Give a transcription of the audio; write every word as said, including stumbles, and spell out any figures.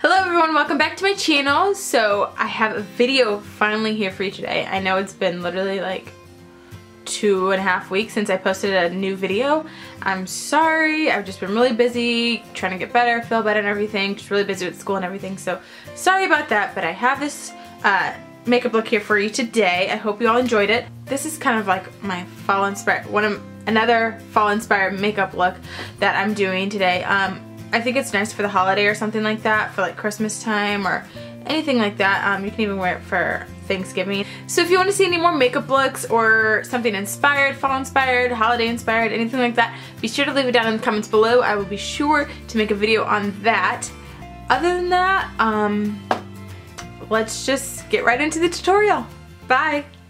Hello everyone, welcome back to my channel. So I have a video finally here for you today. I know it's been literally like two and a half weeks since I posted a new video. I'm sorry, I've just been really busy trying to get better, feel better and everything, just really busy with school and everything, so sorry about that, but I have this uh, makeup look here for you today. I hope you all enjoyed it. This is kind of like my fall inspired, one of another fall inspired makeup look that I'm doing today. Um, I think it's nice for the holiday or something like that, for like Christmas time or anything like that. Um, you can even wear it for Thanksgiving. So if you want to see any more makeup looks or something inspired, fall inspired, holiday inspired, anything like that, be sure to leave it down in the comments below. I will be sure to make a video on that. Other than that, um, let's just get right into the tutorial. Bye!